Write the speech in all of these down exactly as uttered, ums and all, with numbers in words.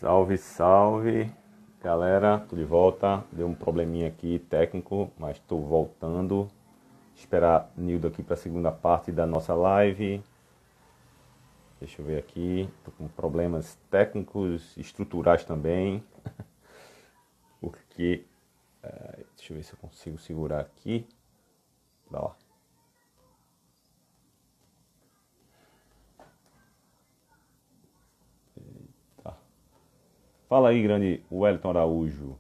Salve, salve, galera, tô de volta. Deu um probleminha aqui técnico, mas tô voltando. Esperar Nildo aqui para a segunda parte da nossa live. Deixa eu ver aqui, tô com problemas técnicos, estruturais também. Porque, uh, deixa eu ver se eu consigo segurar aqui. Dá lá. Fala aí, grande Wellington Araújo.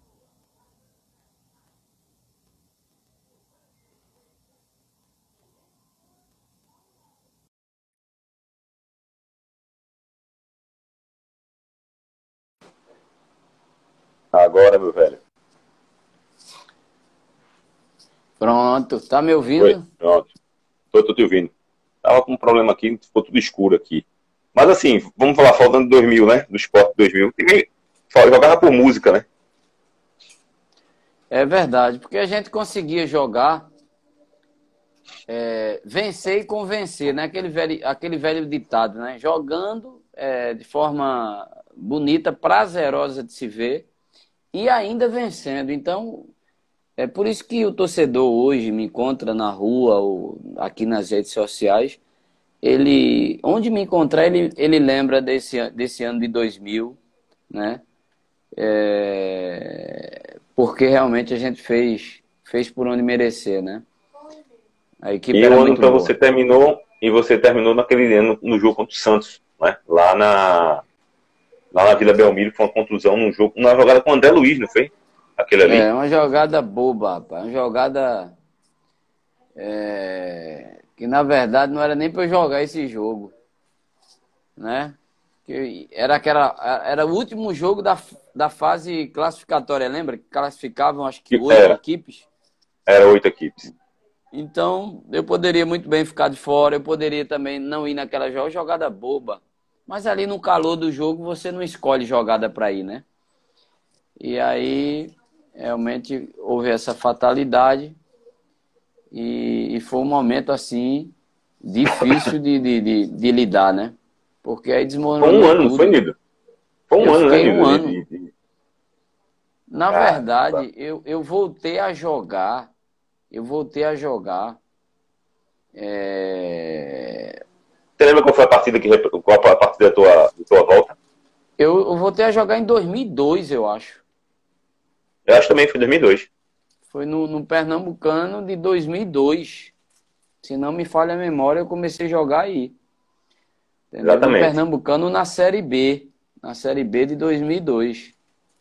Agora, meu velho. Pronto, tá me ouvindo? Oi, pronto. Tô, tô te ouvindo. Tava com um problema aqui, ficou tudo escuro aqui. Mas assim, vamos falar, falando de dois mil, né? Do esporte dois mil. Tem- Jogava por música, né? É verdade, porque a gente conseguia jogar, é, vencer e convencer, né? Aquele velho, aquele velho ditado, né? Jogando é, de forma bonita, prazerosa de se ver e ainda vencendo. Então, é por isso que o torcedor hoje me encontra na rua ou aqui nas redes sociais. Ele, onde me encontrar, ele, ele lembra desse, an- desse ano de dois mil, né? É, porque realmente a gente fez, fez por onde merecer, né? A equipe E era o ano muito para você boa. terminou, e você terminou naquele ano no jogo contra o Santos, né? Lá na, lá na Vila Belmiro, foi uma contusão num jogo, numa jogada com o André Luiz, não foi? Aquele É ali? uma jogada boba, rapaz. Uma jogada é, que na verdade não era nem para eu jogar esse jogo, né? Que era, aquela, era o último jogo da, da fase classificatória, lembra? Que classificavam acho que Que oito Era, equipes. era oito equipes. Então, eu poderia muito bem ficar de fora, eu poderia também não ir naquela jo- jogada boba. Mas ali no calor do jogo, você não escolhe jogada para ir, né? E aí, realmente, houve essa fatalidade e, e foi um momento, assim, difícil de, de, de, de lidar, né? Porque aí Foi um desmoronou ano, não foi, tudo. Nido? Foi um Eu ano, né, fiquei um Nido? De, ano. de, de... Na Caramba. verdade, eu, eu voltei a jogar, eu voltei a jogar é, Você lembra qual foi a partida que rep- qual foi a partida da tua, da tua volta? Eu, eu voltei a jogar em dois mil e dois, eu acho. Eu acho que também foi em dois mil e dois. Foi no, no Pernambucano de dois mil e dois. Se não me falha a memória, eu comecei a jogar aí. Entendeu? No Exatamente. Pernambucano na Série B. Na Série B de dois mil e dois.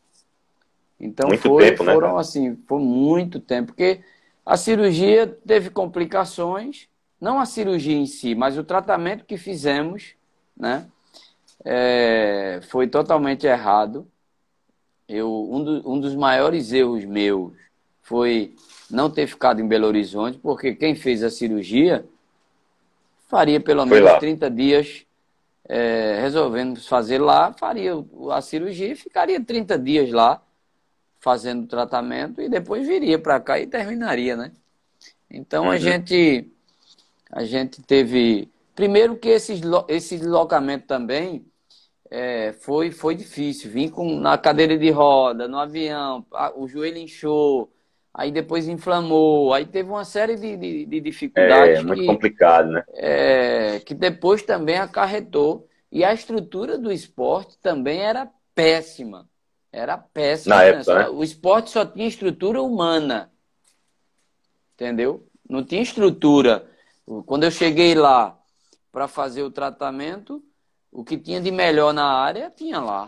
Então Muito foi, tempo, né, foram cara? assim, foi muito tempo. Porque a cirurgia teve complicações. Não a cirurgia em si, mas o tratamento que fizemos, né? É, foi totalmente errado. Eu, um, do, um dos maiores erros meus foi não ter ficado em Belo Horizonte, porque quem fez a cirurgia faria pelo Foi menos lá. trinta dias é, resolvendo fazer lá, faria a cirurgia e ficaria trinta dias lá fazendo o tratamento e depois viria para cá e terminaria, né? Então a Uhum. gente, a gente teve... Primeiro que esse, esse deslocamento também É, foi, foi difícil. Vim com, na cadeira de roda, no avião, a- o joelho inchou, aí depois inflamou, aí teve uma série de, de, de É dificuldades muito que, complicado, né? é, que depois também acarretou. E a estrutura do esporte também era péssima. Era Na péssima, né? época, Só- né? o esporte só tinha estrutura humana, entendeu? Não tinha estrutura. Quando eu cheguei lá para fazer o tratamento, o que tinha de melhor na área tinha lá.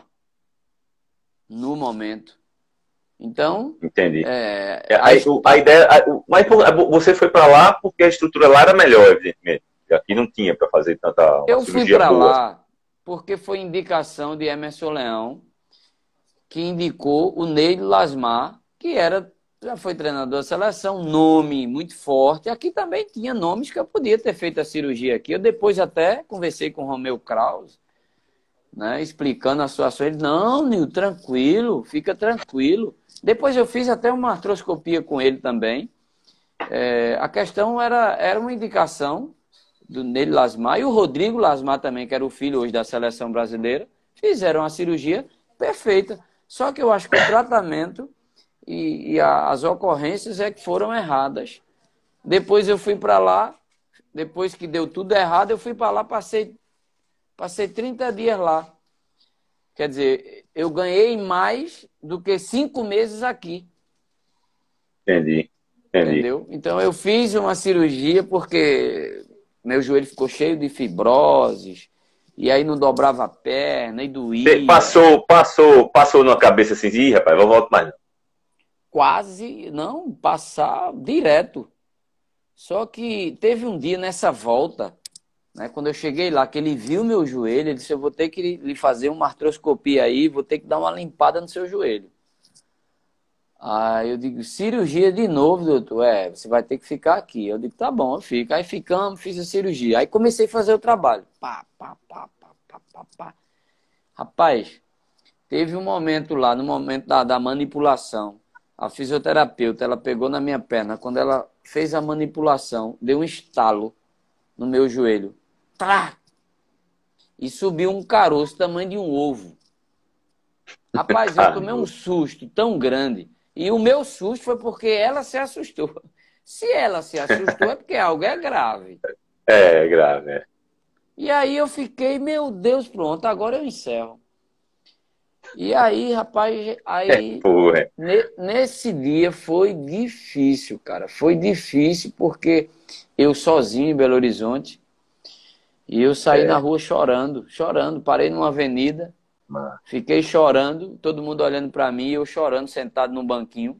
No momento. Então, Entendi. é, É, a, aí, o- a a- ideia, a- o- mas pô, você foi para lá porque a estrutura lá era melhor, evidentemente. E aqui não tinha para fazer tanta uma eu fui cirurgia para boa. lá porque foi indicação de Emerson Leão, que indicou o Ney Lasmar, que era, já foi treinador da seleção, nome muito forte. Aqui também tinha nomes que eu podia ter feito a cirurgia aqui. Eu depois até conversei com o Romeu Krause, né, explicando a situação. Ele, não, Nil, tranquilo, fica tranquilo. Depois eu fiz até uma artroscopia com ele também. É, a questão era, era uma indicação do Ney Lasmar e o Rodrigo Lasmar também, que era o filho hoje da seleção brasileira, fizeram a cirurgia perfeita. Só que eu acho que o tratamento e, e a, as ocorrências é que foram erradas. Depois eu fui para lá, depois que deu tudo errado, eu fui para lá, passei, passei trinta dias lá. Quer dizer, eu ganhei mais do que cinco meses aqui. Entendi, entendi. Entendeu? Então eu fiz uma cirurgia porque meu joelho ficou cheio de fibroses, e aí não dobrava a perna, e doía. Passou, passou, passou na cabeça assim, ih, rapaz, eu volto mais não. Quase, não, passar direto. Só que teve um dia nessa volta, né, quando eu cheguei lá, que ele viu meu joelho, ele disse, eu vou ter que lhe fazer uma artroscopia aí, vou ter que dar uma limpada no seu joelho. Aí eu digo, cirurgia de novo, doutor? É, você vai ter que ficar aqui. Eu digo, tá bom, eu fico. Aí ficamos, fiz a cirurgia. Aí comecei a fazer o trabalho. Pá, pá, pá, pá, pá, pá, pá. Rapaz, teve um momento lá, no momento da, da manipulação, a fisioterapeuta, ela pegou na minha perna. Quando ela fez a manipulação, deu um estalo no meu joelho. Trá! E subiu um caroço tamanho de um ovo. Rapaz, eu tomei um susto tão grande. E o meu susto foi porque ela se assustou. Se ela se assustou é porque algo é grave. É, grave, é. E aí eu fiquei, meu Deus, pronto, agora eu encerro. E aí, rapaz, aí Porra. ne- nesse dia foi difícil, cara. Foi difícil porque eu sozinho em Belo Horizonte, e eu saí É. na rua chorando, chorando. Parei numa avenida, Mano. fiquei chorando, todo mundo olhando para mim, eu chorando, sentado num banquinho.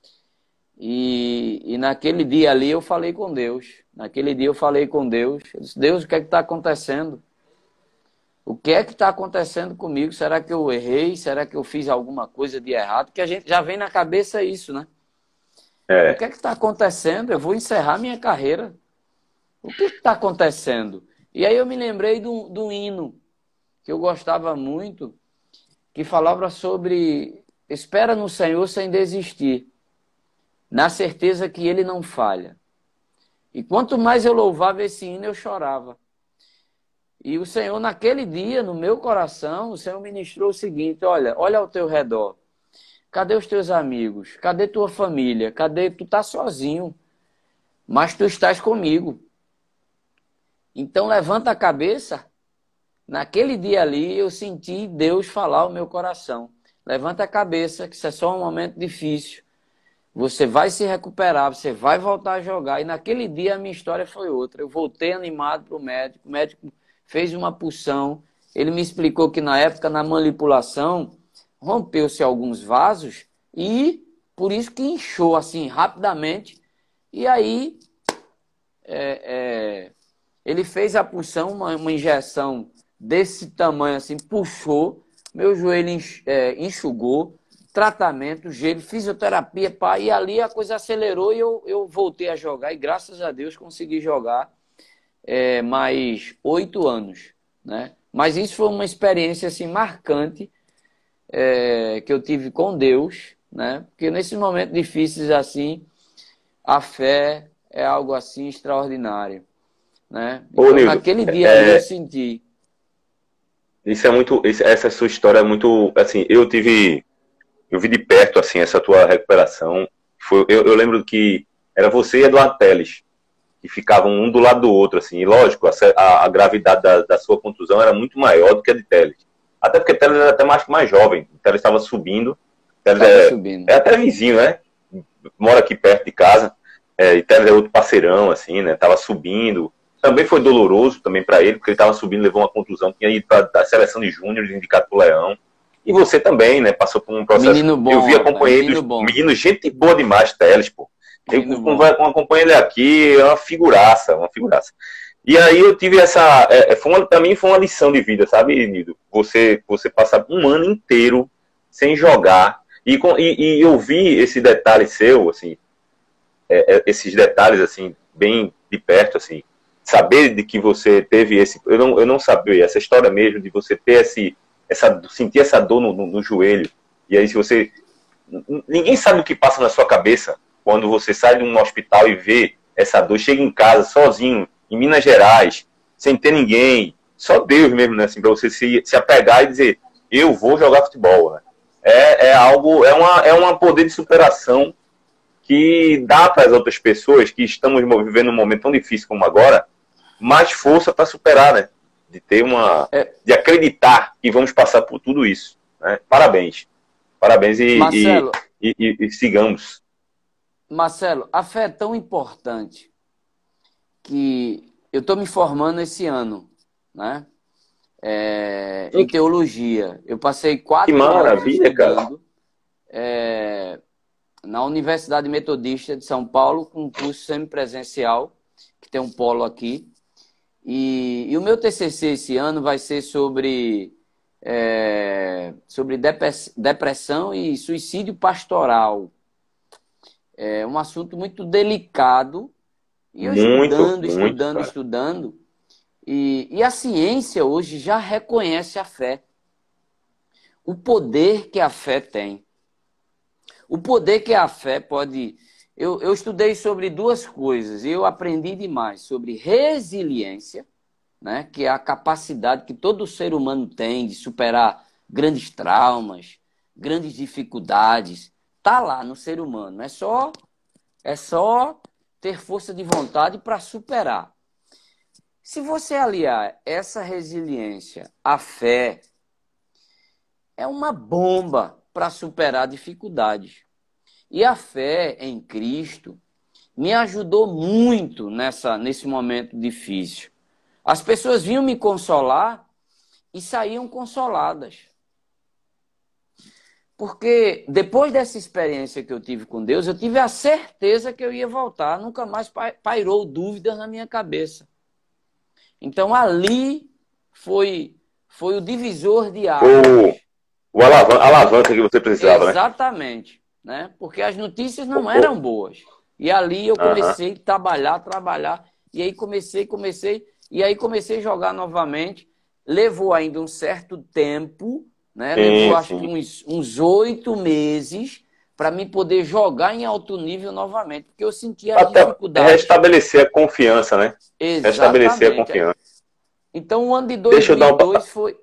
E, e naquele dia ali eu falei com Deus. Naquele dia eu falei com Deus. Eu disse, Deus, o que é que está acontecendo? O que é que está acontecendo comigo? Será que eu errei? Será que eu fiz alguma coisa de errado? Porque a gente já vem na cabeça isso, né? É. O que é que está acontecendo? Eu vou encerrar minha carreira. O que está acontecendo? E aí eu me lembrei do, do hino que eu gostava muito, que falava sobre espera no Senhor sem desistir, na certeza que Ele não falha. E quanto mais eu louvava esse hino, eu chorava. E o Senhor, naquele dia, no meu coração, o Senhor ministrou o seguinte, olha, olha ao teu redor. Cadê os teus amigos? Cadê tua família? Cadê? Tu tá sozinho, mas tu estás comigo. Então levanta a cabeça. Naquele dia ali, eu senti Deus falar ao meu coração. Levanta a cabeça, que isso é só um momento difícil. Você vai se recuperar, você vai voltar a jogar. E naquele dia a minha história foi outra. Eu voltei animado para o médico. O médico fez uma punção. Ele me explicou que na época, na manipulação, rompeu-se alguns vasos e por isso que inchou assim rapidamente. E aí é, é, ele fez a punção, uma, uma injeção desse tamanho assim, puxou, meu joelho enxugou, tratamento, gelo, fisioterapia, pá, e ali a coisa acelerou e eu, eu voltei a jogar e graças a Deus consegui jogar é, mais oito anos, né? Mas isso foi uma experiência assim marcante é, que eu tive com Deus, né? Porque nesses momentos difíceis assim, a fé é algo assim extraordinário, né? Então, Ô, Nildo, naquele dia é... ali eu senti. Isso é muito, essa sua história é muito, assim, eu tive, eu vi de perto, assim, essa tua recuperação. Foi, eu, eu lembro que era você e Eduardo Teles, que ficavam um do lado do outro, assim, e lógico, a, a gravidade da, da sua contusão era muito maior do que a de Teles. Até porque Teles era até mais, mais jovem, Teles estava subindo, Teles é, subindo. é até vizinho, né? Mora aqui perto de casa, é, e Teles é outro parceirão, assim, né? Tava subindo. Também foi doloroso também para ele, porque ele estava subindo, levou uma contusão, tinha ido para a seleção de júnior, indicado para o Leão. E você também, né? Passou por um processo. Menino bom, eu vi, acompanhei menino dos bom. meninos, gente boa demais, Teles, pô. Eu acompanho ele aqui, é uma figuraça, uma figuraça. E aí eu tive essa. É, foi uma, para mim foi uma lição de vida, sabe, Nildo? Você, você passar um ano inteiro sem jogar. E, e, e eu vi esse detalhe seu, assim, é, é, esses detalhes, assim, bem de perto, assim. Saber de que você teve esse... Eu não, eu não sabia, essa história mesmo de você ter esse... Essa, sentir essa dor no, no, no joelho. E aí se você... Ninguém sabe o que passa na sua cabeça quando você sai de um hospital e vê essa dor. Chega em casa sozinho, em Minas Gerais, sem ter ninguém. Só Deus mesmo, né? Assim, pra você se, se apegar e dizer... eu vou jogar futebol, né? É, é algo, é uma, é uma poder de superação que dá para as outras pessoas que estamos vivendo um momento tão difícil como agora, mais força para superar, né? De ter uma, É, de acreditar que vamos passar por tudo isso, né? Parabéns, parabéns e, e, Marcelo, e, e, e sigamos. Marcelo, a fé é tão importante que eu estou me formando esse ano, né? É, em Que, teologia. Eu passei que quatro anos maravilha, cara. estudando é, na Universidade Metodista de São Paulo, com um curso semipresencial, que tem um polo aqui. E, e o meu T C C esse ano vai ser sobre, é, sobre depressão e suicídio pastoral. É um assunto muito delicado. E eu Muito, estudando, muito, estudando, cara. estudando. E, e a ciência hoje já reconhece a fé. O poder que a fé tem. O poder que a fé pode... Eu, eu estudei sobre duas coisas e eu aprendi demais. Sobre resiliência, né, que é a capacidade que todo ser humano tem de superar grandes traumas, grandes dificuldades. Está lá no ser humano. É só, é só ter força de vontade para superar. Se você aliar essa resiliência à fé, é uma bomba para superar dificuldades. E a fé em Cristo me ajudou muito nessa, nesse momento difícil. As pessoas vinham me consolar e saíam consoladas. Porque depois dessa experiência que eu tive com Deus, eu tive a certeza que eu ia voltar. Nunca mais pairou dúvidas na minha cabeça. Então ali foi, foi o divisor de águas. O, o alavan alavanca que você precisava, né? Exatamente. Né? Porque as notícias não eram boas. E ali eu comecei a trabalhar, trabalhar. E aí comecei, comecei. E aí comecei a jogar novamente. Levou ainda um certo tempo, né? Sim, Levou acho sim. que uns oito meses para mim poder jogar em alto nível novamente. Porque eu sentia as Até dificuldades. restabelecer a confiança, né? Exatamente. Restabelecer a confiança. Então o ano de Deixa eu dois mil e dois dar um... foi...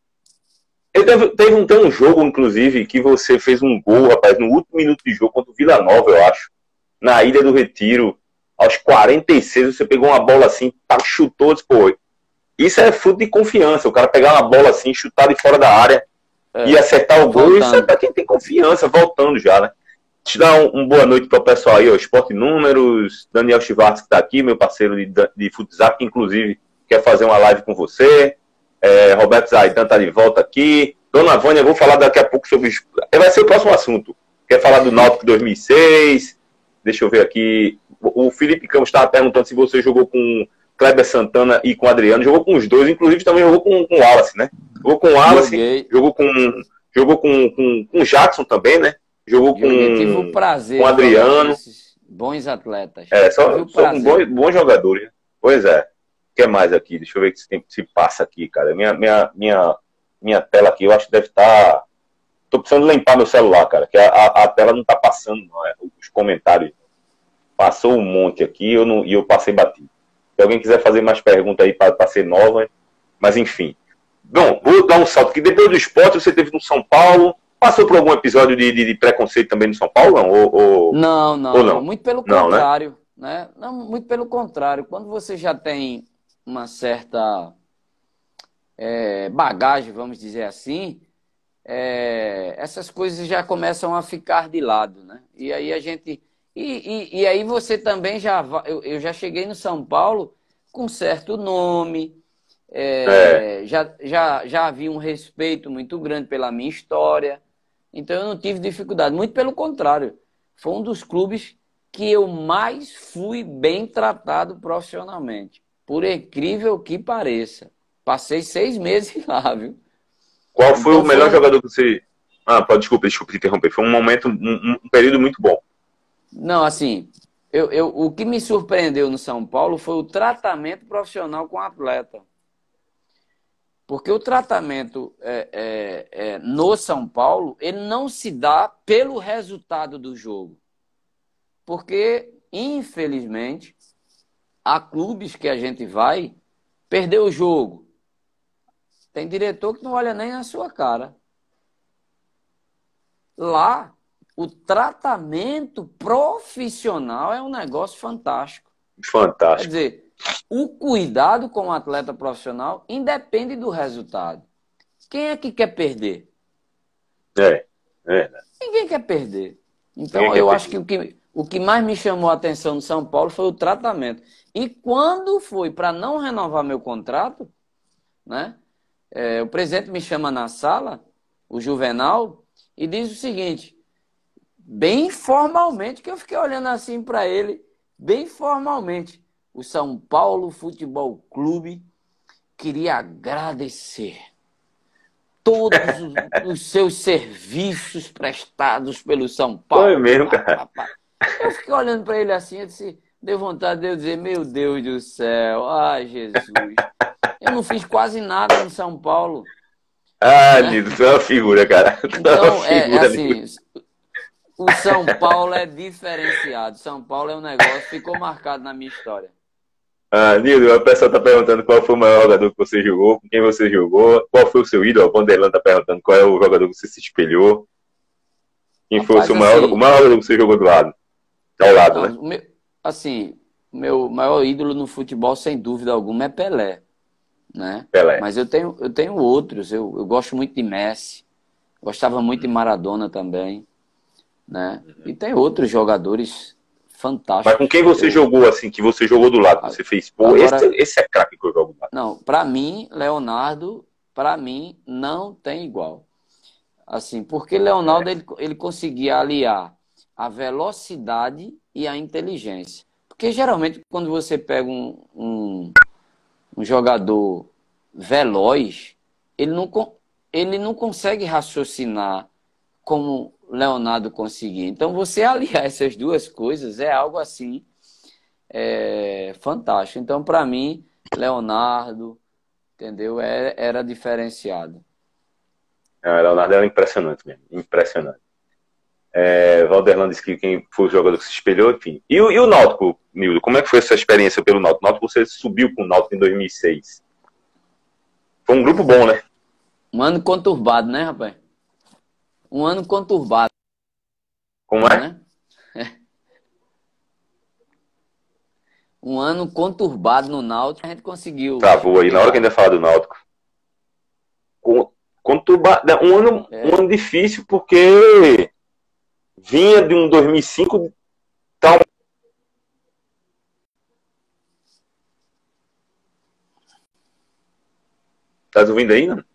Eu teve, teve, um, teve um jogo, inclusive, que você fez um gol, rapaz, no último minuto de jogo contra o Vila Nova, eu acho. Na Ilha do Retiro, aos quarenta e seis, você pegou uma bola assim, chutou, disse, pô, isso é fruto de confiança. O cara pegar uma bola assim, chutar de fora da área é, e acertar o gol, voltando. Isso é pra quem tem confiança, voltando já, né? Deixa eu dar um, um boa noite para o pessoal aí, ó, Esporte Números, Daniel Schwartz que tá aqui, meu parceiro de, de futsal, que inclusive quer fazer uma live com você. É, Roberto Zaidan tá de volta aqui. Dona Vânia, eu vou falar daqui a pouco sobre... Vai ser o próximo assunto. Quer falar do Náutico dois mil e seis? Deixa eu ver aqui. O Felipe Campos estava perguntando se você jogou com Kleber Santana e com Adriano. Jogou com os dois, inclusive também jogou com, com o Wallace, né? Jogou com o Wallace, Joguei. jogou com jogou com, com, com o Jackson também, né? Jogou com, tive o prazer com o Adriano. Esses bons atletas. É, só, só com bons, bons jogadores. Né? Pois é. O que mais aqui? Deixa eu ver se, se passa aqui, cara. Minha, minha, minha, minha tela aqui, eu acho que deve estar... Tô precisando limpar meu celular, cara, que a, a, a tela não tá passando, não é? Os comentários. Passou um monte aqui eu não, e eu passei batido. Se alguém quiser fazer mais perguntas aí para ser nova, mas enfim. Bom, vou dar um salto aqui. Depois do esporte, você teve no São Paulo. Passou por algum episódio de, de, de preconceito também no São Paulo? Não, ou, ou, não, não, ou não. Muito pelo não, contrário. Né? Né? Não, muito pelo contrário. Quando você já tem uma certa é, bagagem, vamos dizer assim, é, essas coisas já começam a ficar de lado, né? E aí a gente... E, e, e aí você também já... Eu, eu já cheguei no São Paulo com certo nome, é, é. Já, já, já havia um respeito muito grande pela minha história, então eu não tive dificuldade. Muito pelo contrário, foi um dos clubes que eu mais fui bem tratado profissionalmente. Por incrível que pareça. Passei seis meses lá, viu? Qual foi então, o melhor foi... jogador que você... Ah, pode, desculpa, desculpa te interromper. Foi um momento, um, um período muito bom. Não, assim, eu, eu, o que me surpreendeu no São Paulo foi o tratamento profissional com o atleta. Porque o tratamento é, é, é, no São Paulo, ele não se dá pelo resultado do jogo. Porque, infelizmente, há clubes que a gente vai perder o jogo. Tem diretor que não olha nem a sua cara. Lá, o tratamento profissional é um negócio fantástico. Fantástico. Quer dizer, o cuidado com o atleta profissional independe do resultado. Quem é que quer perder? É, é. Ninguém quer perder. Então, Ninguém eu quer acho que o, que o que mais me chamou a atenção no São Paulo foi o tratamento. E quando foi para não renovar meu contrato, né, é, o presidente me chama na sala, o Juvenal, e diz o seguinte, bem formalmente, que eu fiquei olhando assim para ele, bem formalmente, o São Paulo Futebol Clube queria agradecer todos os, os seus serviços prestados pelo São Paulo. Foi mesmo, cara. Eu fiquei olhando para ele assim, eu disse, deu vontade de eu dizer, meu Deus do céu, ai Jesus, eu não fiz quase nada no São Paulo. Ah, né? Nildo, tu é uma figura, cara. Tu Então, é uma é, é figura, assim, Nildo. o São Paulo é diferenciado. São Paulo é um negócio, ficou marcado na minha história. Ah, Nildo, a pessoa tá perguntando qual foi o maior jogador que você jogou, com quem você jogou, qual foi o seu ídolo. O Vanderlan tá perguntando qual é o jogador que você se espelhou. Quem foi o Rapaz, seu maior, assim, o maior jogador que você jogou do lado? Ao lado, não, né? o meu- assim, o meu maior ídolo no futebol, sem dúvida alguma, é Pelé, né? Pelé. Mas eu tenho, eu tenho outros. Eu, eu gosto muito de Messi, gostava muito de Maradona também, né? E tem outros jogadores fantásticos. Mas com quem você Eu- jogou, assim, que você jogou do lado? Você fez, pô, Agora- esse, esse é craque que eu jogo do lado. Não, para mim, Leonardo, para mim, não tem igual. Assim, porque Leonardo ele, ele conseguia aliar a velocidade e a inteligência. Porque geralmente quando você pega um, um, um jogador veloz, ele não, con- ele não consegue raciocinar como Leonardo conseguia. Então você aliar essas duas coisas é algo assim é, fantástico. Então, para mim, Leonardo, entendeu? É- Era diferenciado. Ah, Leonardo era impressionante mesmo, impressionante. É, Valderlan disse que quem foi o jogador que se espelhou, enfim. E, o- e o Náutico, Nildo, como é que foi essa experiência pelo Náutico? O Náutico, você subiu com o Náutico em dois mil e seis. Foi um grupo bom, né? Um ano conturbado, né, rapaz? Um ano conturbado, Como é? né? Um ano conturbado no Náutico, a gente conseguiu. Travou aí, na hora que ainda fala do Náutico. Com- Conturba... Um ano, É. um ano difícil, porque vinha de um dois mil e cinco tal. Tá ouvindo aí, não?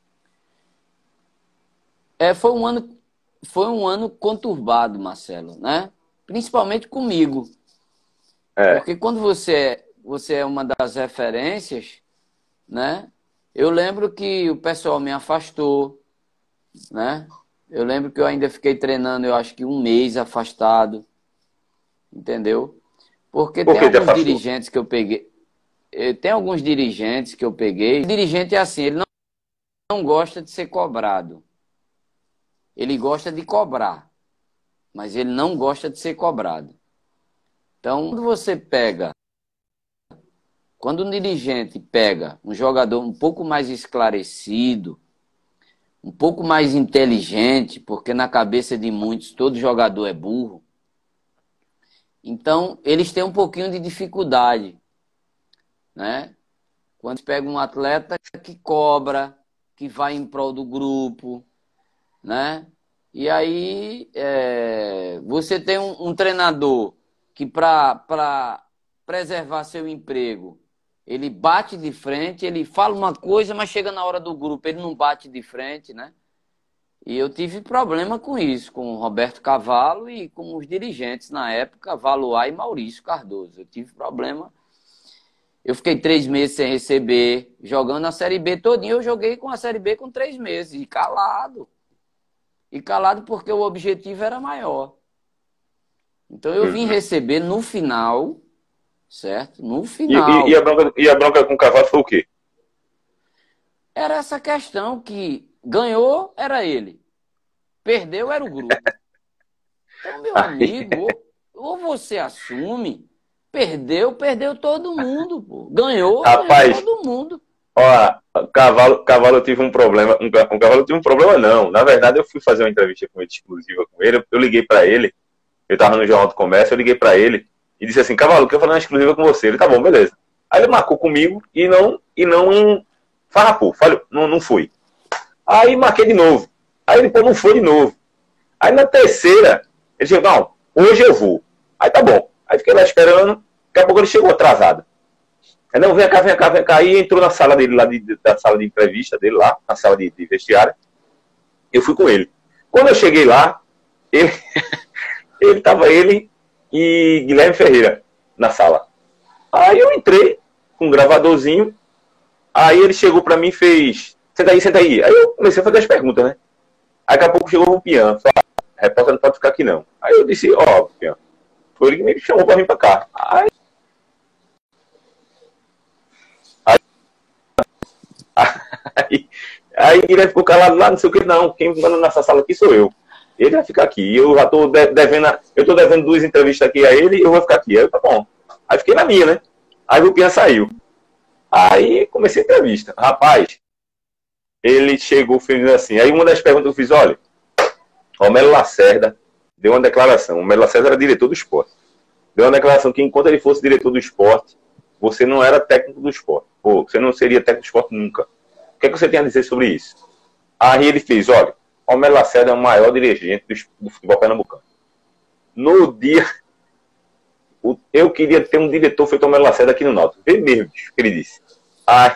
É, foi um ano, foi um ano conturbado, Marcelo, né? Principalmente comigo. É. Porque quando você, é- você é uma das referências, né? Eu lembro que o pessoal me afastou, né? Eu lembro que eu ainda fiquei treinando, eu acho que um mês afastado, entendeu? Porque Por tem que te alguns afastou? dirigentes que eu peguei, eh, tem alguns dirigentes que eu peguei. O dirigente é assim, ele não, não gosta de ser cobrado. Ele gosta de cobrar, mas ele não gosta de ser cobrado. Então, quando você pega, quando um dirigente pega um jogador um pouco mais esclarecido, um pouco mais inteligente, porque na cabeça de muitos todo jogador é burro, então eles têm um pouquinho de dificuldade, né? Quando pega um atleta que cobra, que vai em prol do grupo, né? E aí é, você tem um, um treinador que para preservar seu emprego, ele bate de frente, ele fala uma coisa, mas chega na hora do grupo, ele não bate de frente, né? E eu tive problema com isso, com o Roberto Cavalo e com os dirigentes na época, Valois e Maurício Cardoso. Eu tive problema. Eu fiquei três meses sem receber, jogando a Série B todinha. Eu joguei com a Série B com três meses, e calado. E calado porque o objetivo era maior. Então eu vim receber no final, certo? No E, final. e- e a bronca, e a bronca com o Cavalo foi o quê? Era essa questão que ganhou era ele, perdeu era o grupo. Então, meu amigo, ou, ou você assume, perdeu, perdeu todo mundo, pô. Ganhou, Rapaz, ganhou todo mundo. Ó, cavalo, cavalo eu tive um problema. Um, ca- um cavalo eu tive um problema, não. Na verdade, eu fui fazer uma entrevista com ele, exclusiva com ele. Eu, eu liguei pra ele. Eu tava no Jornal do Comércio, eu liguei pra ele e disse assim, Cavalo, eu quero fazer uma exclusiva com você. Ele, tá bom, beleza. Aí ele marcou comigo e não, e não farrapou, falhou, não, não foi. Aí marquei de novo. Aí ele, pô, não foi de novo. Aí na terceira, ele disse, não, hoje eu vou. Aí tá bom. Aí fiquei lá esperando, daqui a pouco ele chegou atrasado. Aí não, vem cá, vem cá, vem cá. Aí entrou na sala dele, lá de, da sala de entrevista dele lá, na sala de, de vestiário. Eu fui com ele. Quando eu cheguei lá, ele, ele tava ele e Guilherme Ferreira na sala. Aí eu entrei com um gravadorzinho. Aí ele chegou pra mim e fez, senta aí, senta aí. Aí eu comecei a fazer as perguntas, né? Aí daqui a pouco chegou o Pian, falou, ah, repórter não pode ficar aqui não. Aí eu disse, ó, oh, Pian, foi ele que me chamou pra vir pra cá. Aí, aí, aí ele ficou calado lá, não sei o que, não, quem manda nessa sala aqui sou eu. Ele vai ficar aqui. Eu já tô devendo, eu tô devendo duas entrevistas aqui a ele e eu vou ficar aqui. Aí tá bom. Aí fiquei na minha, né? Aí o Pian saiu. Aí comecei a entrevista. Rapaz, ele chegou fez assim. Aí uma das perguntas eu fiz, olha, Romelo Lacerda deu uma declaração. O Romelo Lacerda era diretor do esporte. Deu uma declaração que enquanto ele fosse diretor do esporte, você não era técnico do esporte. Pô, você não seria técnico do esporte nunca. O que é que você tem a dizer sobre isso? Aí ele fez, olha, Romelo Lacerda é o maior dirigente do futebol pernambucano. No dia, eu queria ter um diretor feito Romelo Lacerda aqui no Náutico. Vê mesmo, bicho, que ele disse. Aí,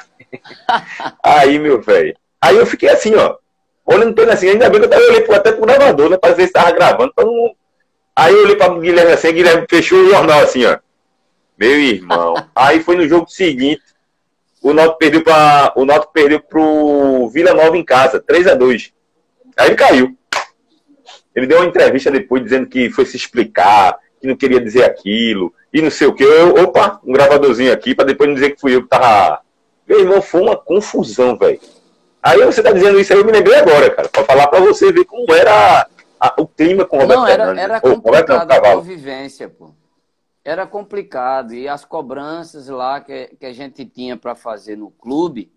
aí meu velho. Aí eu fiquei assim, ó. Olhando pra ele assim, ainda bem que eu, tava, eu olhei até pro gravador, né? Pra ver se tava gravando. Pra não... Aí eu olhei pra Guilherme assim, Guilherme fechou o jornal assim, ó. Meu irmão. Aí foi no jogo seguinte. O Náutico perdeu para o Náutico perdeu pro Vila Nova em casa, três a dois. Aí ele caiu. Ele deu uma entrevista depois dizendo que foi se explicar, que não queria dizer aquilo, e não sei o que. Eu, opa, um gravadorzinho aqui, para depois não dizer que fui eu que tava. Meu irmão, foi uma confusão, velho. Aí você tá dizendo isso aí, eu me lembrei agora, cara, para falar para você ver como era a, o clima com o Roberto Não, era, Fernandes. era Ô, Roberto não, complicado a Cavalo. convivência, pô. Era complicado. E as cobranças lá que, que a gente tinha para fazer no clube,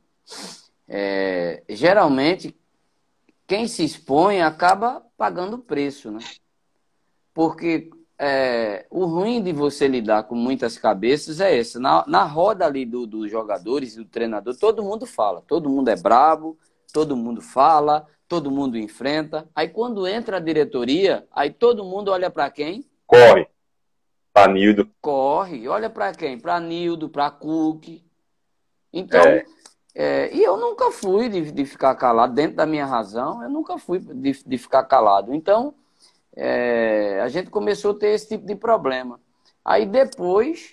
é, geralmente, quem se expõe acaba pagando o preço, né? Porque é, o ruim de você lidar com muitas cabeças é esse. Na, na roda ali do, dos jogadores e do treinador, todo mundo fala. Todo mundo é brabo, todo mundo fala, todo mundo enfrenta. Aí quando entra a diretoria, aí todo mundo olha para quem? Corre. Para Nildo. Corre. Olha para quem? Para Nildo, para Cook. Então, É. é, e eu nunca fui de, de ficar calado, dentro da minha razão, eu nunca fui de, de ficar calado. Então, é, a gente começou a ter esse tipo de problema. Aí depois,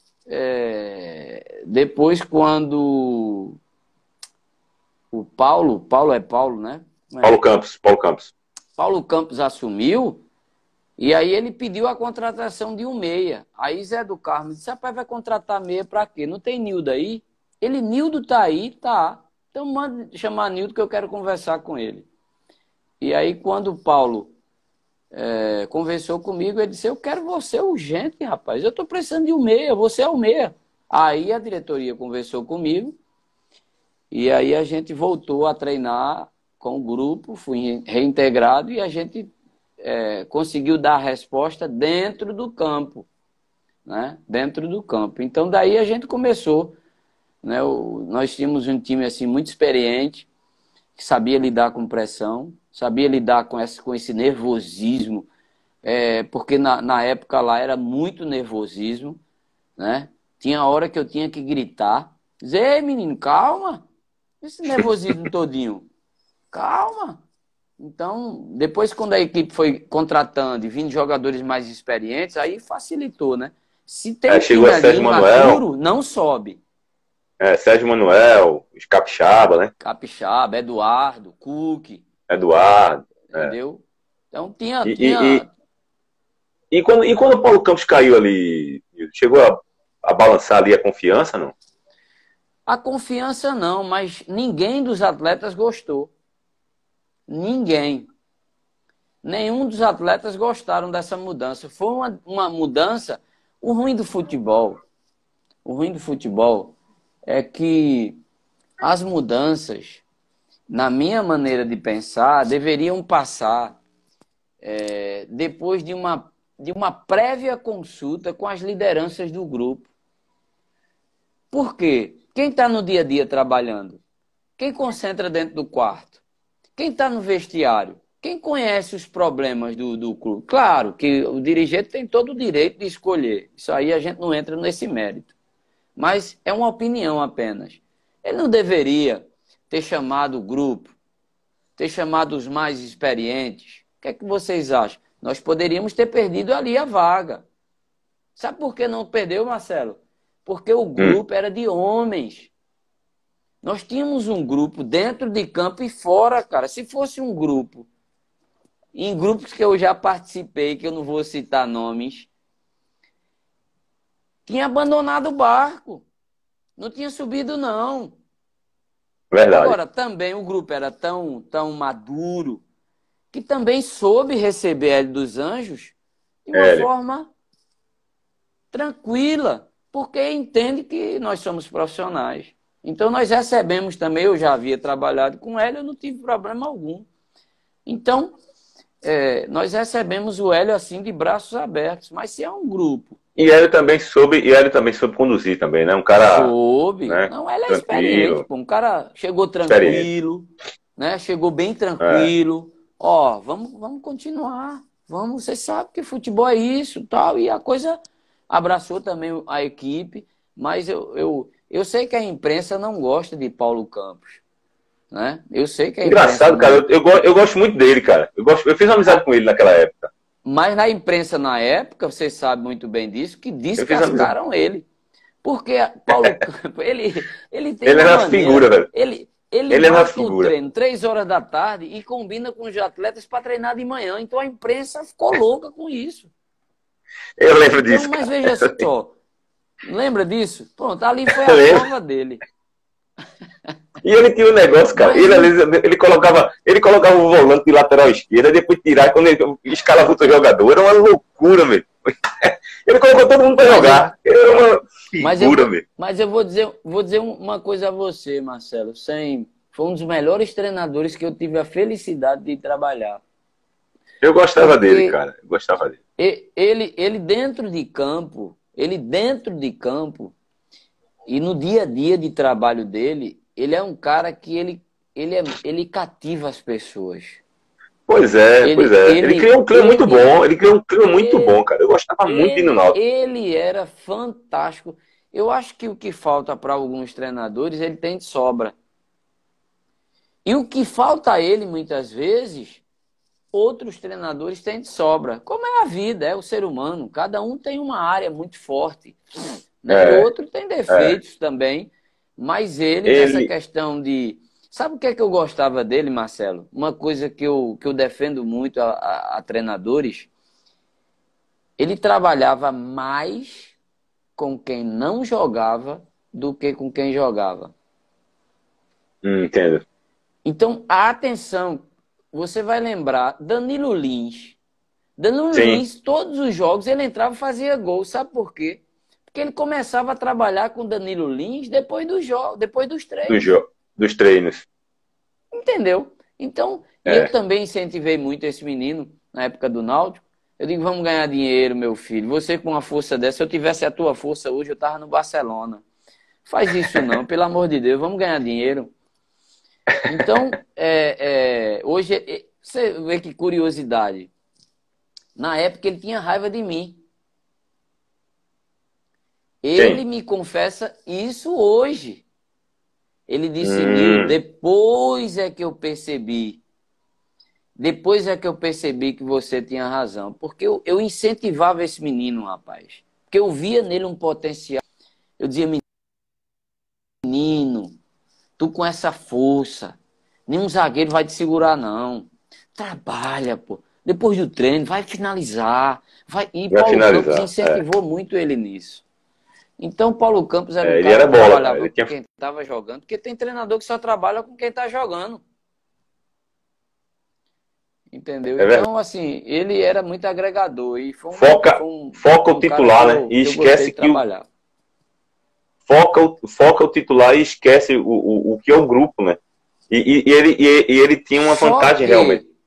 é, depois quando o Paulo, Paulo é Paulo, né? Paulo Campos, Paulo Campos. Paulo Campos assumiu, e aí ele pediu a contratação de um meia. Aí Zé do Carmo disse, rapaz, vai contratar meia pra quê? Não tem Nildo aí? Ele, Nildo tá aí? Tá. Então manda chamar Nildo que eu quero conversar com ele. E aí quando o Paulo é, conversou comigo, ele disse, eu quero você urgente, rapaz. Eu tô precisando de um meia, você é o meia. Aí a diretoria conversou comigo, e aí a gente voltou a treinar com o grupo, fui reintegrado e a gente é, conseguiu dar a resposta dentro do campo, né? Dentro do campo. Então daí a gente começou, né? O, nós tínhamos um time assim muito experiente, que sabia lidar com pressão, sabia lidar com esse, com esse nervosismo, é, porque na, na época lá era muito nervosismo, né? Tinha hora que eu tinha que gritar, dizer, ei menino, calma, esse nervosismo todinho. Calma. Então, depois quando a equipe foi contratando e vindo jogadores mais experientes, aí facilitou, né? Se tem É, chegou a Sérgio Manuel, imaturo, não sobe. É, Sérgio Manuel, os Capixaba, né? Capixaba, Eduardo, Cook, Eduardo. entendeu? É. Então tinha... E, tinha... e, e, e, quando, e quando o Paulo Campos caiu ali, chegou a, a balançar ali a confiança, não? A confiança não, mas ninguém dos atletas gostou. Ninguém. Nenhum dos atletas gostaram dessa mudança. Foi uma, uma mudança... O ruim do futebol, o ruim do futebol é que as mudanças, na minha maneira de pensar, deveriam passar é, depois de uma, de uma prévia consulta com as lideranças do grupo. Por quê? Quem está no dia a dia trabalhando? Quem concentra dentro do quarto? Quem está no vestiário? Quem conhece os problemas do, do clube? Claro que o dirigente tem todo o direito de escolher. Isso aí a gente não entra nesse mérito. Mas é uma opinião apenas. Ele não deveria ter chamado o grupo, ter chamado os mais experientes. O que é que vocês acham? Nós poderíamos ter perdido ali a vaga. Sabe por que não perdeu, Marcelo? Porque o grupo era de homens. Nós tínhamos um grupo dentro de campo e fora, cara. Se fosse um grupo, em grupos que eu já participei, que eu não vou citar nomes, tinha abandonado o barco. Não tinha subido, não. Verdade. Agora, também o grupo era tão, tão maduro que também soube receber Hélio dos Anjos de uma Hélio. forma tranquila, porque entende que nós somos profissionais. Então, nós recebemos também, eu já havia trabalhado com Hélio, eu não tive problema algum. Então, é, nós recebemos o Hélio assim de braços abertos, mas se é um grupo... E Hélio também soube, e Hélio também soube conduzir também, né? Um cara... Soube. Né? Não, ele é Tranquilo. experiente, pô. Um cara chegou tranquilo, né? Chegou bem tranquilo. É. Ó, vamos, vamos continuar. Vamos, você sabe que futebol é isso, tal. E a coisa abraçou também a equipe, mas eu, eu, eu sei que a imprensa não gosta de Paulo Campos, né? Eu sei que a Engraçado, imprensa... cara. Eu, eu, eu gosto muito dele, cara. Eu, gosto, eu fiz uma amizade com ele naquela época. Mas na imprensa, na época, vocês sabem muito bem disso, que descascaram ele. Porque Paulo Campos, ele, ele tem ele uma era maneira, figura, velho. Ele, ele, ele era marca figura. o treino três horas da tarde e combina com os atletas para treinar de manhã. Então a imprensa ficou louca com isso. Eu lembro então, disso. Mas cara. veja só, lembra disso? Pronto, ali foi a prova dele. E ele tinha um negócio, cara. Mas, ele, ele, colocava, ele colocava o volante de lateral esquerda, depois tirar quando ele escalava outro jogador. Era uma loucura, velho. Ele colocou todo mundo pra jogar. Ele era uma figura, velho. Mas eu vou dizer, vou dizer uma coisa a você, Marcelo. Sem, foi um dos melhores treinadores que eu tive a felicidade de trabalhar. Eu gostava Porque dele, cara. Eu gostava dele. Ele, ele dentro de campo, ele dentro de campo, e no dia a dia de trabalho dele, ele é um cara que ele, ele, é, ele cativa as pessoas. Pois é, ele, pois é. Ele, ele criou um clima ele, muito bom. Ele criou um clima ele, muito bom, cara. Eu gostava ele, muito de ir no Náutico. Ele era fantástico. Eu acho que o que falta para alguns treinadores, ele tem de sobra. E o que falta a ele, muitas vezes, outros treinadores têm de sobra. Como é a vida, é o ser humano. Cada um tem uma área muito forte. Né? É, o outro tem defeitos é. também. Mas ele, ele, nessa questão de... Sabe o que é que eu gostava dele, Marcelo? Uma coisa que eu, que eu defendo muito a, a, a treinadores. Ele trabalhava mais com quem não jogava do que com quem jogava. Hum, entendo. Então, a atenção, você vai lembrar, Danilo Lins. Danilo Sim. Lins, todos os jogos, ele entrava e fazia gol. Sabe por quê? Porque ele começava a trabalhar com Danilo Lins depois do jogo, depois dos treinos. Do jo dos treinos. Entendeu? Então, é. eu também incentivei muito esse menino na época do Náutico. Eu digo, vamos ganhar dinheiro, meu filho. Você com uma força dessa, se eu tivesse a tua força hoje, eu tava no Barcelona. Faz isso não, pelo amor de Deus, vamos ganhar dinheiro. Então, é, é, hoje, é, você vê que curiosidade. Na época, ele tinha raiva de mim. Ele Sim. me confessa isso hoje. Ele disse, hum. Nil, depois é que eu percebi. Depois é que eu percebi que você tinha razão. Porque eu, eu incentivava esse menino, rapaz. Porque eu via nele um potencial. Eu dizia, menino, tu com essa força, nenhum zagueiro vai te segurar, não. Trabalha, pô. Depois do treino, vai finalizar. Vai... E vai Paulo finalizar, Campos incentivou é. muito ele nisso. Então, Paulo Campos era é, um cara era que bola, trabalhava ele com tinha... quem estava jogando, porque tem treinador que só trabalha com quem está jogando. Entendeu? É então, assim, ele era muito agregador. E foi um, foca foi um, foca um o titular, né? Eu, e esquece que, que o... foca, o- foca o titular e esquece o, o, o que é o grupo, né? E, e, e ele, e, e ele tinha uma Só vantagem realmente. que,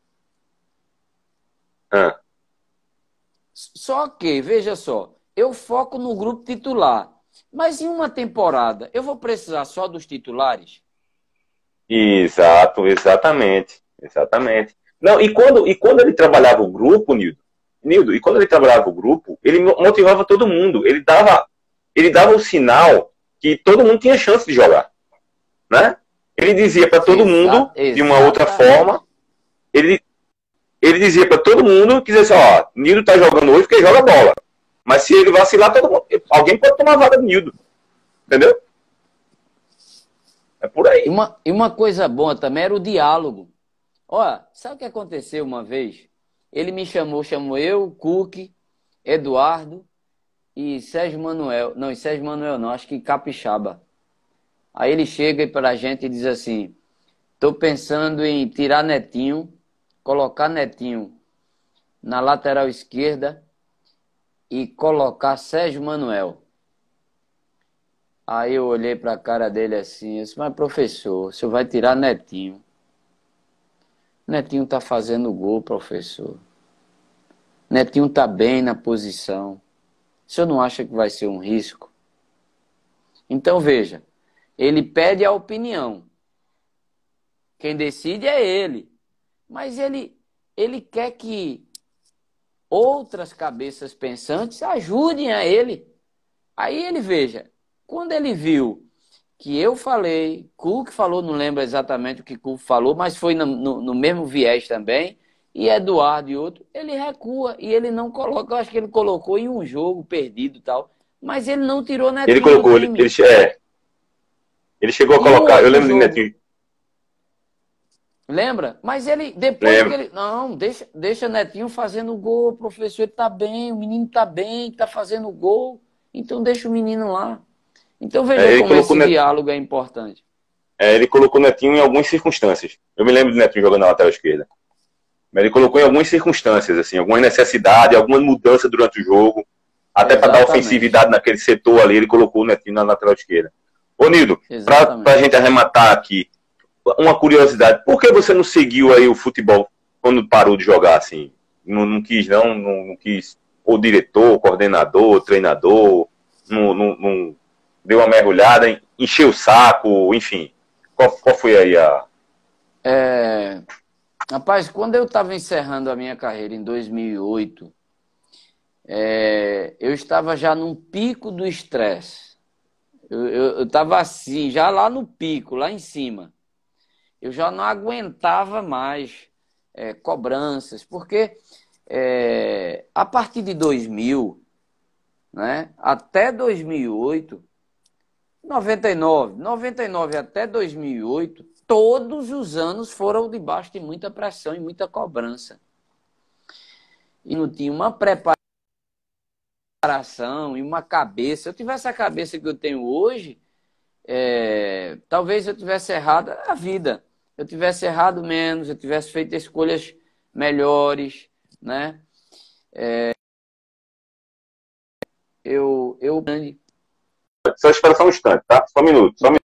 Ah, só que, veja só, eu foco no grupo titular. Mas em uma temporada, eu vou precisar só dos titulares? exato, exatamente. Exatamente. Não, e quando, e quando ele trabalhava o grupo, Nildo, Nildo, e quando ele trabalhava o grupo, ele mo- motivava todo mundo. Ele dava, ele dava o sinal que todo mundo tinha chance de jogar, né? Ele dizia para todo mundo, Exa de uma outra exatamente. forma, ele, ele dizia para todo mundo que dizia assim, ó, Nildo tá jogando hoje porque joga bola. Mas se ele vacilar, todo mundo, alguém pode tomar a vaga do Nildo. Entendeu? É por E aí. uma, e uma coisa boa também era o diálogo. Olha, sabe o que aconteceu uma vez? Ele me chamou, chamou eu, Cook, Eduardo e Sérgio Manuel. Não, e Sérgio Manuel não, acho que Capixaba. Aí ele chega para a gente e diz assim: estou pensando em tirar Netinho, colocar Netinho na lateral esquerda e colocar Sérgio Manuel. Aí eu olhei para a cara dele assim, eu disse, mas professor, o senhor vai tirar Netinho. Netinho tá fazendo gol, professor. Netinho tá bem na posição. O senhor não acha que vai ser um risco? Então veja, ele pede a opinião. Quem decide é ele. Mas ele, ele quer que outras cabeças pensantes ajudem a ele. Aí ele, veja, quando ele viu que eu falei, Cook falou, não lembro exatamente o que Cook falou, mas foi no, no, no mesmo viés também, e Eduardo e outro, ele recua e ele não coloca, eu acho que ele colocou em um jogo perdido e tal, mas ele não tirou Ele Netinho do colocou, ele, ele, time. é, ele chegou a Em um colocar, eu outro lembro de jogo, Netinho, lembra? Mas ele, depois que lembro. ele, não, deixa, deixa Netinho fazendo gol, professor, ele tá bem, o menino tá bem, tá fazendo gol, então deixa o menino lá. Então É, veja ele como colocou esse Netinho, diálogo é importante. é, ele colocou Netinho em algumas circunstâncias. Eu me lembro de Netinho jogando na lateral esquerda. Mas ele colocou em algumas circunstâncias, assim, algumas necessidades, algumas mudanças durante o jogo, até para dar Exatamente, ofensividade naquele setor ali, ele colocou o Netinho na lateral esquerda. Ô, Nildo, para a exatamente. gente arrematar aqui, uma curiosidade, por que você não seguiu aí o futebol quando parou de jogar, assim? Não, não quis, não, não, não quis, o diretor, o coordenador, o treinador, não, não, não deu uma mergulhada, encheu o saco, enfim. Qual, qual foi aí a... É, rapaz, quando eu estava encerrando a minha carreira em dois mil e oito, é, eu estava já num pico do estresse. Eu estava assim, já lá no pico, lá em cima. Eu já não aguentava mais é, cobranças, porque é, a partir de dois mil, né, até dois mil e oito, noventa e nove, noventa e nove até dois mil e oito, todos os anos foram debaixo de muita pressão e muita cobrança. E não tinha uma preparação e uma cabeça. Se eu tivesse a cabeça que eu tenho hoje, é, talvez eu tivesse errado a vida. Eu tivesse errado menos, eu tivesse feito escolhas melhores, né? Eu, eu Só espera só um instante, tá? Só um minuto, só um minuto.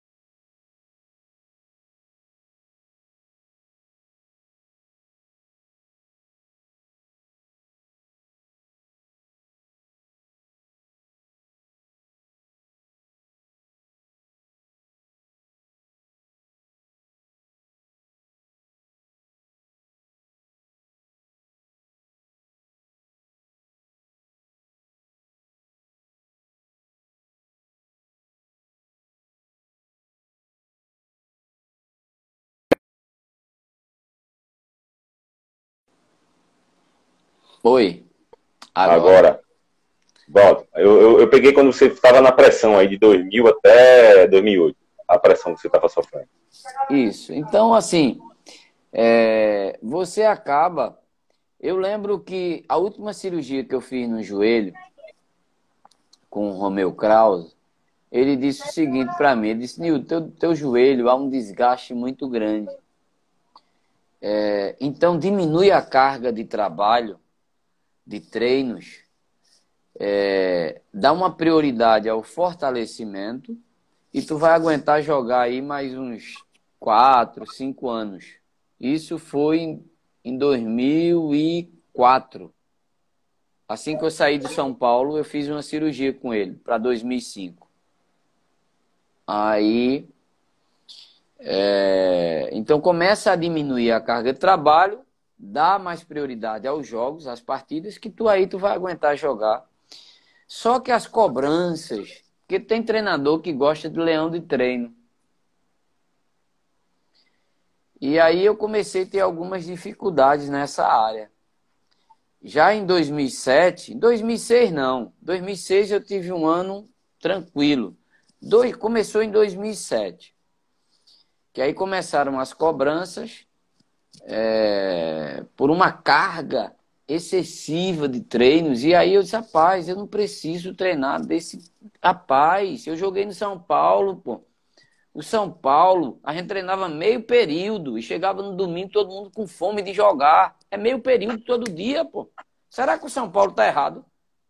Oi, agora. Agora, volta. Eu, eu, eu peguei quando você estava na pressão aí de dois mil até dois mil e oito. A pressão que você estava sofrendo. Isso. Então, assim, é, você acaba. Eu lembro que a última cirurgia que eu fiz no joelho com o Romeu Krause, ele disse o seguinte para mim: ele disse, Nil, teu, teu joelho há um desgaste muito grande. É, então, diminui a carga de trabalho, de treinos, é, dá uma prioridade ao fortalecimento e tu vai aguentar jogar aí mais uns quatro, cinco anos. Isso foi em, em dois mil e quatro. Assim que eu saí de São Paulo, eu fiz uma cirurgia com ele para dois mil e cinco. Aí, é, então começa a diminuir a carga de trabalho, dá mais prioridade aos jogos, às partidas, que tu aí tu vai aguentar jogar. Só que as cobranças, porque tem treinador que gosta de leão de treino. E aí eu comecei a ter algumas dificuldades nessa área. Já em dois mil e sete, em dois mil e seis não, dois mil e seis eu tive um ano tranquilo. Dois, começou em dois mil e sete, que aí começaram as cobranças é, por uma carga excessiva de treinos, e aí eu disse, rapaz, eu não preciso treinar desse... Rapaz, eu joguei no São Paulo, pô. O São Paulo, a gente treinava meio período e chegava no domingo todo mundo com fome de jogar. É meio período todo dia, pô. Será que o São Paulo tá errado?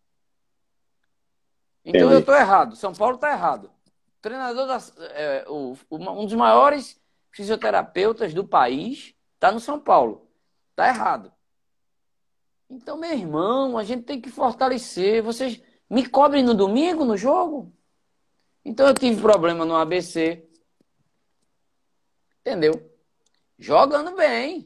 Então Entendi. eu tô errado. São Paulo tá errado. O treinador, da, é, o, um dos maiores fisioterapeutas do país tá no São Paulo. Tá errado. Então, meu irmão, a gente tem que fortalecer. Vocês me cobrem no domingo no jogo? Então eu tive problema no A B C. Entendeu? Jogando bem.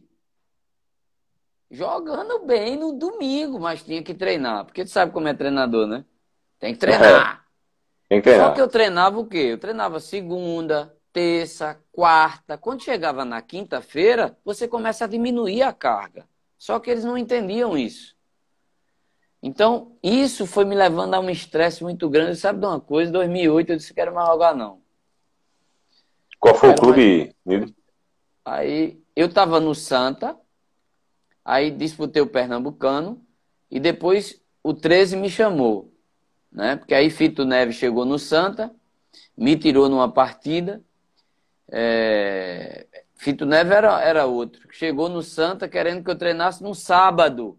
Jogando bem no domingo, mas tinha que treinar. Porque tu sabe como é treinador, né? Tem que treinar. É, tem que Só que treinar. eu treinava o quê? Eu treinava segunda, terça, quarta. Quando chegava na quinta-feira, você começa a diminuir a carga. Só que eles não entendiam isso. Então, isso foi me levando a um estresse muito grande. Sabe de uma coisa? Em dois mil e oito eu disse que quero mais jogar, não. Qual foi o Quero mais... clube, Nildo? Aí eu tava no Santa, aí disputei o Pernambucano e depois o treze me chamou, né? Porque aí Fito Neves chegou no Santa, me tirou numa partida. É... Fito Neves era, era outro. Chegou no Santa querendo que eu treinasse no sábado.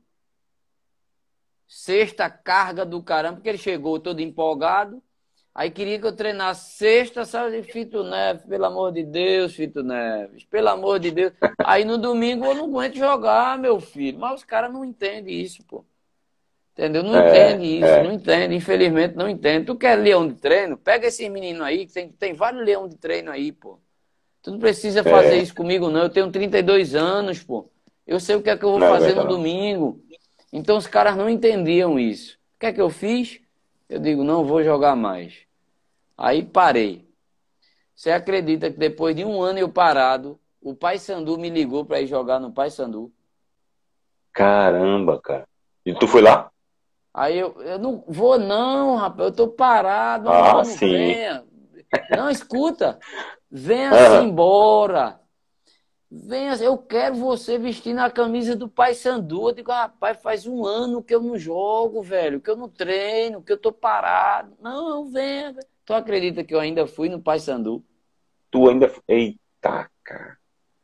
Sexta carga do caramba, porque ele chegou todo empolgado. Aí queria que eu treinasse sexta, sabe? Fito Neves, pelo amor de Deus, Fito Neves, pelo amor de Deus. Aí no domingo eu não aguento jogar, meu filho. Mas os caras não entendem isso, pô. Entendeu? Não É, entende isso, não é, entende. Infelizmente não entende. Tu quer leão de treino? Pega esse menino aí, que tem, tem vários leão de treino aí, pô. Tu não precisa fazer é. isso comigo, não. Eu tenho trinta e dois anos, pô. Eu sei o que é que eu vou Não fazer aguenta, no não. domingo. Então os caras não entendiam isso. O que é que eu fiz? Eu digo, não vou jogar mais. Aí parei. Você acredita que depois de um ano eu parado, o Paysandu me ligou para ir jogar no Paysandu? Caramba, cara. E tu foi lá? Aí eu, eu não vou não, rapaz, eu tô parado, Ah, não, sim. venha. Não, escuta, venha-se Aham. embora. Venha, eu quero você vestindo a camisa do Paysandu. Eu digo, rapaz, faz um ano que eu não jogo, velho, que eu não treino, que eu tô parado. Não, venha. Velho. Tu acredita que eu ainda fui no Paysandu? Tu ainda. Eita, cara.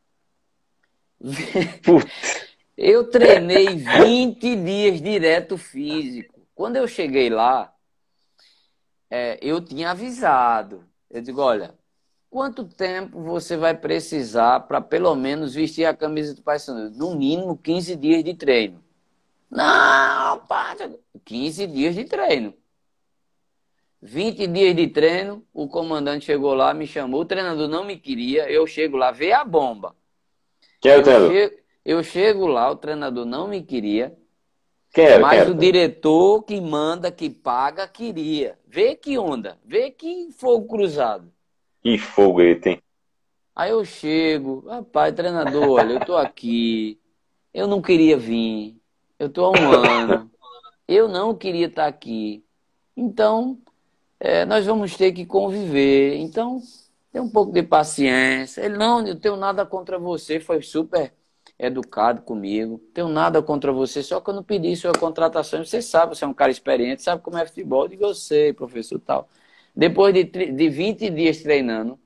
Putz. Eu treinei vinte dias direto físico. Quando eu cheguei lá, é, eu tinha avisado. Eu digo, olha, quanto tempo você vai precisar para pelo menos vestir a camisa do Paysandu? No mínimo quinze dias de treino. Não, pá, quinze dias de treino. vinte dias de treino, o comandante chegou lá, me chamou, o treinador não me queria, eu chego lá, vê a bomba. Quem era o Eu treinador? chego, eu chego lá, o treinador não me queria, Quem era? Quem mas era o o treinador? diretor que manda, que paga, queria. Vê que onda, vê que fogo cruzado. Que foguete, hein? Aí eu chego, rapaz, treinador, olha, eu tô aqui, eu não queria vir, eu tô há um ano, eu não queria estar aqui. Então, é, nós vamos ter que conviver. Então, tem um pouco de paciência. Ele, não, eu tenho nada contra você, foi super educado comigo, tenho nada contra você, só que eu não pedi sua contratação. Você sabe, você é um cara experiente, sabe como é futebol. Eu digo, eu sei, professor, tal. Depois de, de vinte dias treinando,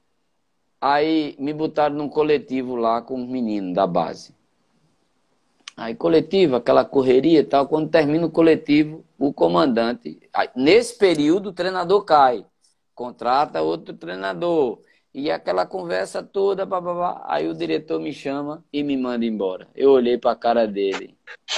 aí me botaram num coletivo lá com um menino da base. Aí coletivo, aquela correria e tal, quando termina o coletivo, o comandante, aí, nesse período o treinador cai, contrata outro treinador, e aquela conversa toda, bababá, aí o diretor me chama e me manda embora. Eu olhei pra cara dele,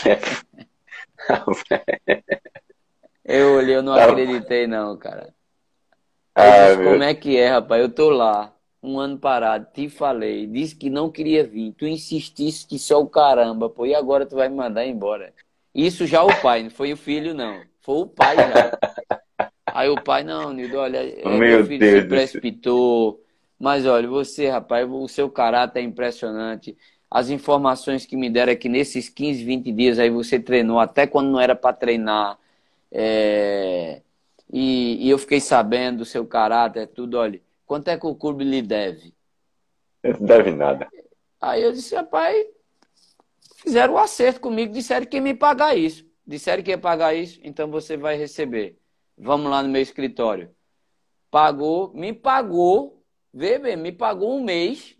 eu olhei, eu não acreditei não, cara. Aí eu Ah, disse, como meu. é que é, rapaz? Eu tô lá, um ano parado, te falei, disse que não queria vir, tu insistisse que só o caramba, pô, e agora tu vai me mandar embora. Isso já o pai, não foi o filho, não. Foi o pai já. Aí o pai, não, Nildo, olha, é, meu Meu filho se Deus do céu. precipitou, mas olha, você, rapaz, o seu caráter é impressionante. As informações que me deram é que nesses quinze, vinte dias aí você treinou até quando não era para treinar. É, e, e eu fiquei sabendo do seu caráter, tudo, olha, quanto é que o clube lhe deve? Não deve nada. Aí eu disse, rapaz, fizeram o acerto comigo, disseram que ia me pagar isso. Disseram que ia pagar isso, então você vai receber. Vamos lá no meu escritório. Pagou, me pagou, vê bem, me pagou um mês,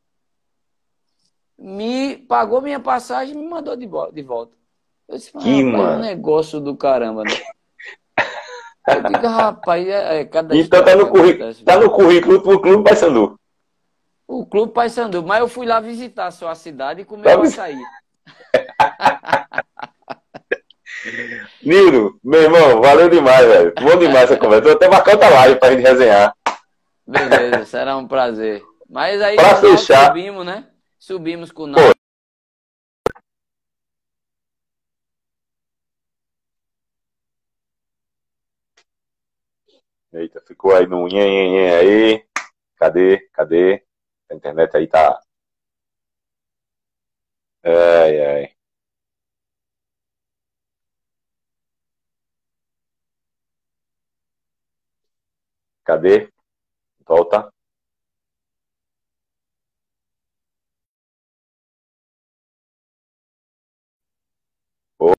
me pagou minha passagem e me mandou de, de volta. Eu disse, Que, rapaz, um mano. negócio do caramba, né? Eu digo, rapaz, é, é cada Então tá história que no currículo, acontece, tá viu? no currículo do Clube Paysandu. O Clube Paysandu, mas eu fui lá visitar só a cidade e comer o Sabe? açaí. Nildo, meu irmão, valeu demais, velho. Bom demais essa conversa. Vou até marcar outra live pra gente resenhar. Beleza, será um prazer. Mas aí Pra com o Náutico fechar, subimos, né? Subimos com o pô, Náutico. eita, ficou aí no nhenhenhen aí. Cadê? Cadê? A internet aí tá. Ai, ai. Cadê? Volta.